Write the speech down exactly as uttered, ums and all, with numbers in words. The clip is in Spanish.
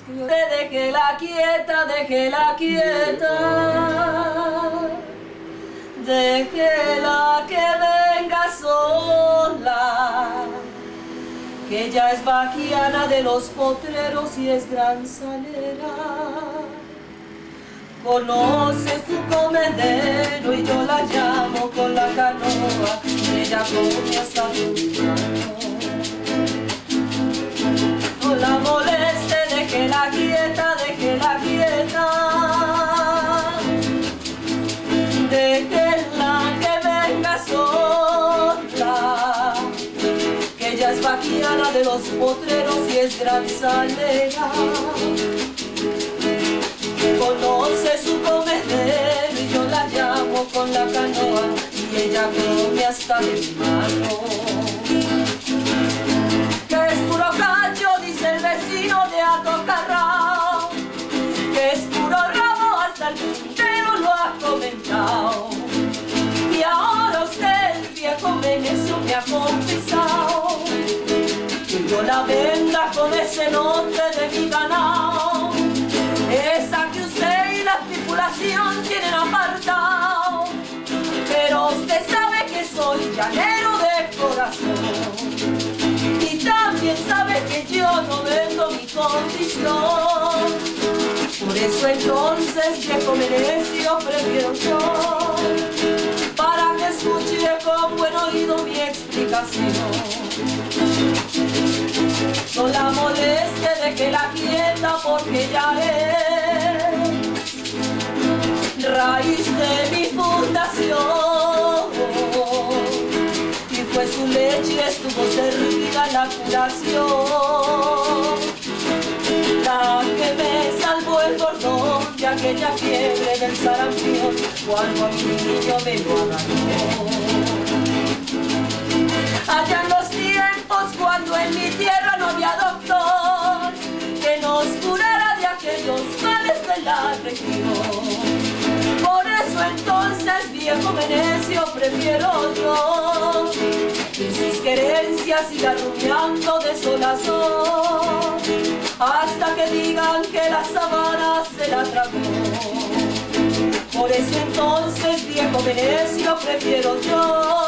Déjela quieta, déjela quieta, déjela que venga sola, que ella es baquiana de los potreros y es gran salera. Conoce su comedero y yo la llamo con la canoa, ella come hasta tu mano. No la moleste, déjela quieta, déjela quieta, déjela que venga sola, que ella es vaquiana de los potreros y es gran salera. Conoce su comedero y yo la llamo con la canoa y ella come hasta mi mano. Que es puro cacho, dice el vecino de Atocarrao, que es puro rabo, hasta el puntero lo ha comentado. Y ahora usted, el viejo Menecio, me ha confesado que yo la venda con ese lote de mi ganado, esa que usted y la tripulación tienen apartado. Pero usted sabe que soy llanero de corazón y también sabe que yo no vendo mi condición. Por eso entonces, viejo Menecio, prefiero yo, para que escuche con buen oído mi explicación. No la moleste, de que la quieta, porque ya es raíz de mi fundación. Y fue su leche, estuvo servida la curación, la que me salvó el bordón de aquella fiebre del sarampión, cuando a mi niño me lo agarró. Allá en los tiempos, cuando en mi tierra no había doctor que nos curara de aquellos males de la región. Por eso entonces, viejo Menecio, prefiero yo que sus querencias siga rumiando de sol a sol, hasta que digan que la sabana se la tragó. Por eso entonces, viejo Menecio, prefiero yo